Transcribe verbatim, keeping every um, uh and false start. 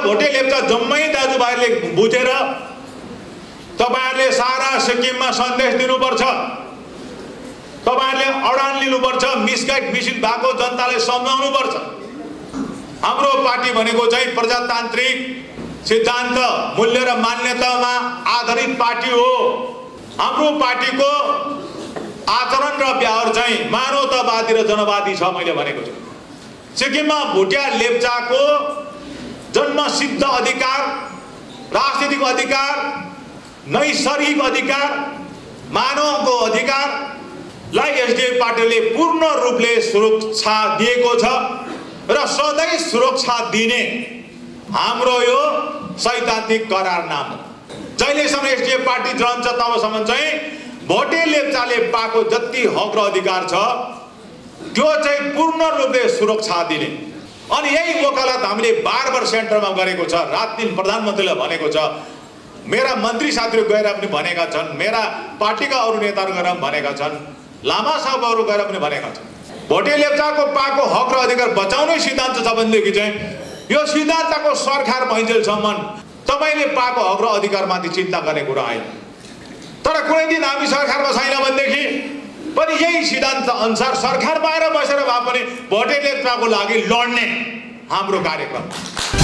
भोटे लेप्चा जम्मै दाजुभाइले बुझेर तपाईहरुले सारा सिक्किममा सन्देश दिनुपर्छ। तपाईहरुले अडान लिनुपर्छ, मिसगाइड मिसिल भएको जनतालाई सम्झाउनुपर्छ। हाम्रो पार्टी भनेको चाहिँ प्रजातान्त्रिक सिद्धान्त मूल्य र मान्यतामा आधारित पार्टी हो। हाम्रो पार्टीको आचरण र व्यवहार चाहिँ मानवतावादी र जनवादी छ। मैले भनेको छु सिक्किममा भुटिया लेप्चाको जन्मसिद्ध अधिकार, राजनीतिक अधिकार, नैसर्गिक अधिकार, मानवको अधिकारलाई एसडिएफ पार्टीले पूर्ण रूपले सुरक्षा दिएको छ र सधैँ सुरक्षा दिने हाम्रो यो सैद्धान्तिक करारनामा। जहिलेसम्म एसडिएफ पार्टी रहन्छ तबसम्म चाहिँ भोटे लेप्चाले पाएको जति हक र अधिकार छ त्यो चाहिँ पूर्ण रूपले सुरक्षा दिने। अनि यही वकालत हामीले बार बार सेन्टरमा गरेको छ। रात दिन प्रधानमन्त्रीले भनेको छ, मेरा मन्त्री साथीहरू गएर पनि भनेका छन्, मेरा पार्टीका अरू नेताहरू गएर पनि भनेका छन्, लामा साहबहरू गएर पनि भनेका छन्। भोटे लेप्चाको पाएको हक र अधिकार बचाउने सिद्धान्त छ भनेदेखि चाहिँ यो सिद्धान्तको सरकार भइन्जेलसम्म तपाईले पाएको हक र अधिकारमाथि चिन्ता गर्ने कुरा आएन। तर कुनै दिन हामी सरकारमा छैन भनेदेखि पनि यही सिद्धान्त अनुसार सरकार बाहिर बसेर भए पनि भोटे लेप्चाको लागि लड्ने हाम्रो कार्यक्रम।